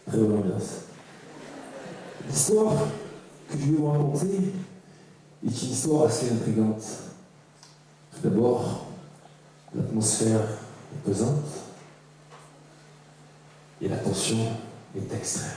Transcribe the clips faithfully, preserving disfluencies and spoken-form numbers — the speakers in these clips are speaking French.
Très bonne ambiance. L'histoire que je vais vous raconter est une histoire assez intrigante. Tout d'abord, l'atmosphère est pesante et la tension est extrême.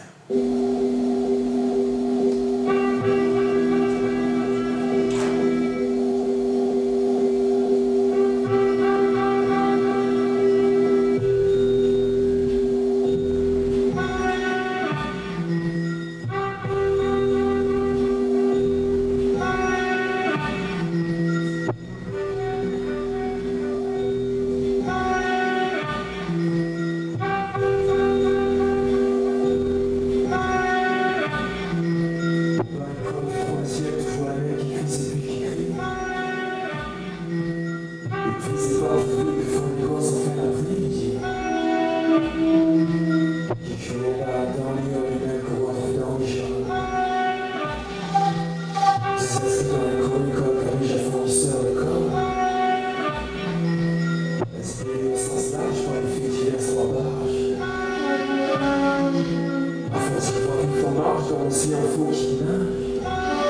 C'est un faux qui nage.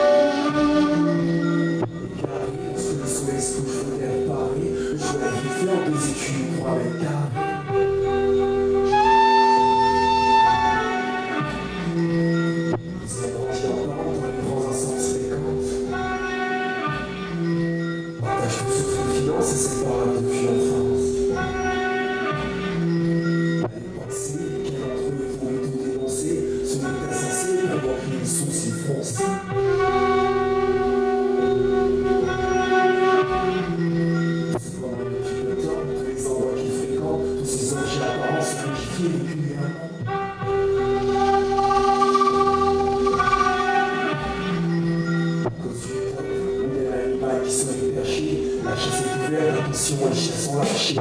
Et carré, lorsque le soleil se couche, faut être paré. Le choix est faire des études pour un mètre carré. Les apprentis en parlent dans les grands instances fréquentes. Partage tout sur les finances et c'est pareil depuis l'enfance. Allez penser, quel d'entre eux pourrait tout dénoncer? Celui est insensé pour voir qu'ils sont si foncés. Cependant, depuis le temps, tous les endroits qu'ils fréquentent, tous ces objets apparents sont modifiés régulièrement. À cause du temps, on est un animal qui serait perché. La chasse est ouverte, attention, les chiens sont lâchés.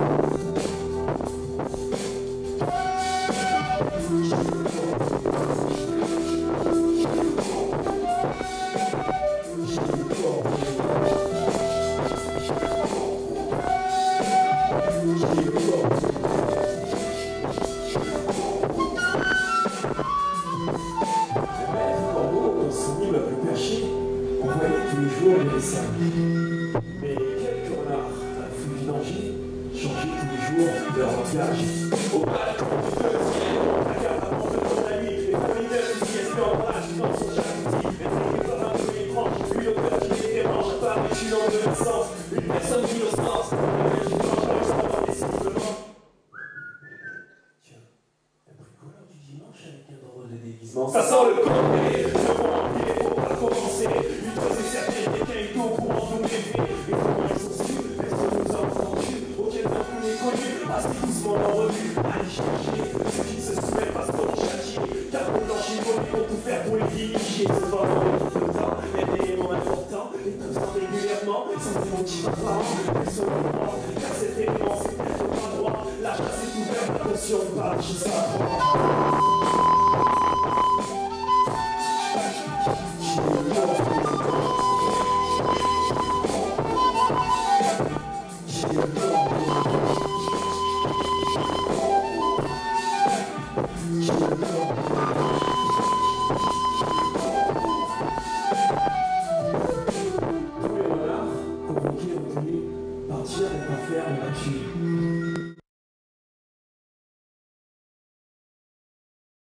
Mais quelques renards à la foule du danger changeaient tous les jours leur langage. Au balcon du feu, la carte avant de prendre la nuit, les familles d'œufs qui espèrent en rage dans son jacuzzi. Étriqués par un peu étrange, une odeur qui les dérange, apparaît dans de l'essence, une personne d'innocence, une dangereuse indécisiblement. Tiens, un bricoleur du dimanche avec un drôle de déguisement. Ça sent le complet, je vois remplir les pots à commencer. Une chose est certaine, quelqu'un est au courant de nos méfaits. Et comment ils sont sûrs, personne nous a entendu. Auquel d'entre nous est connu, assez doucement en revue. Allez chercher ceux qui ne se soumettent pas trop châtiés. Car pour blanchir, ils vont tout faire pour les diriger. Ce vendant de tout le temps, est élément important. Et tout ça régulièrement, sans des motifs apparents. Ils sont courants, car cet élément c'est peut-être pas droit. La chasse est ouverte, attention, pas qui s'apprend. Partir et pas faire la tue.